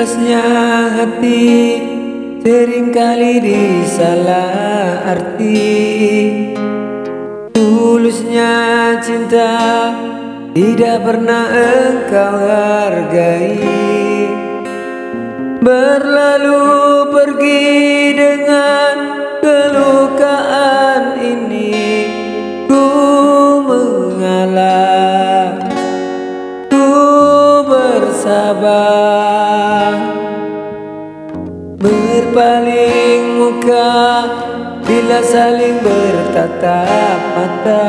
Ikhlasnya hati seringkali disalah arti. Tulusnya cinta tidak pernah engkau hargai. Berlalu pergi dengan kelukaan ini. Ku mengalah, ku bersabar, berpaling muka bila saling bertatap mata.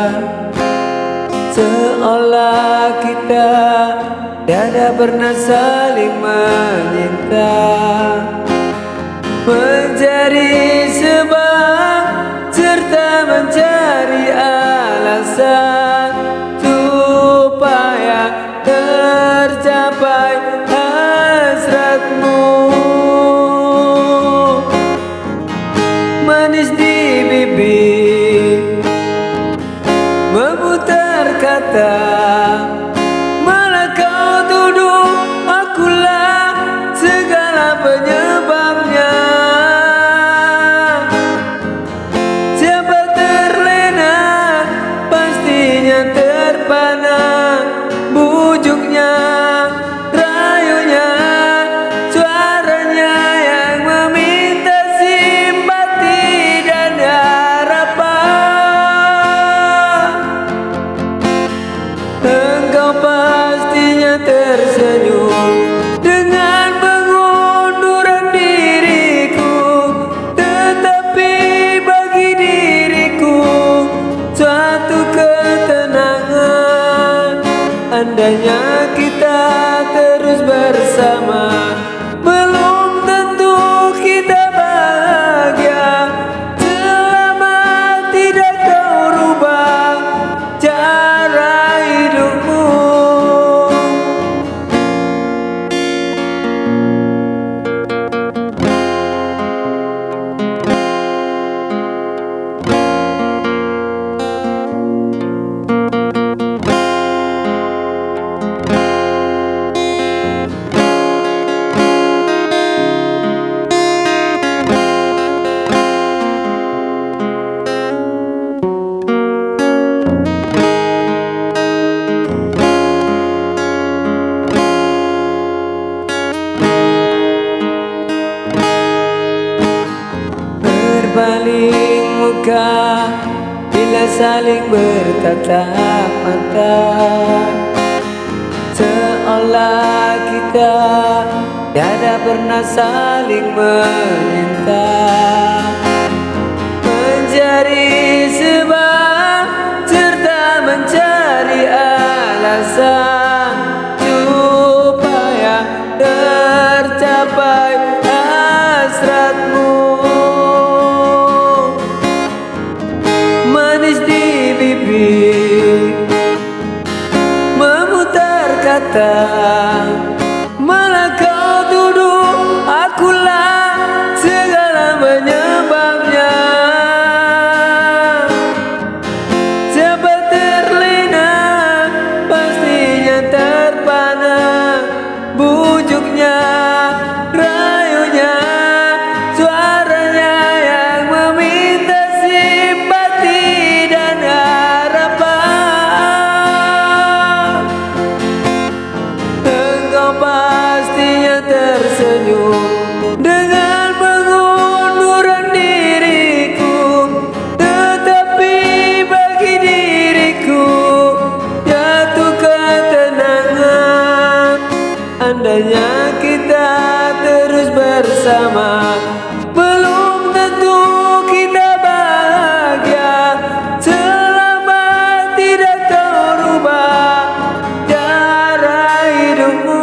Seolah kita tiada pernah saling menyinta. Mencari sebab serta mencari alasan supaya tercapai hasratmu. Manis di bibir, memutar kata, malah kau tuduh akulah segala penyebabnya. Siapa terlena pastinya terpana. Bujuknya, rayunya, suaranya yang meminta simpati dan harapan. Engkau pastinya tersenyum dengan pengunduran diriku, tetapi bagi diriku suatu ketenangan andainya kita terus bersama. Belum tentu kita bahagia selama tidak kau rubah cara hidupmu. Berpaling muka bila saling bertatap mata. Seolah kita tiada pernah saling menyinta. Mencari sebab serta mencari alasan supaya tercapai hasratmu. Manis di bibir, memutar kata, malah kau tuduh akulah segala penyebabnya. Siapa terlena pastinya terpana. Bujuknya, rayunya, suaranya yang meminta simpati dan harapan. Engkau pastinya tersenyum dengan pengunduran diriku, tetapi bagi diriku jatuh ketenangan andainya kita terus bersama. Belum tentu kita bahagia selama tidak kau rubah cara hidupmu.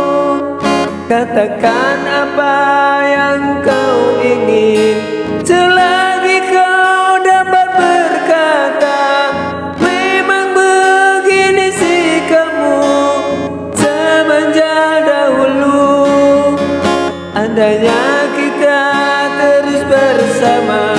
Katakan apa yang kau ingin selagi kau dapat berkata. Memang begini sikapmu semenjak dahulu. Andainya kita terus bersama.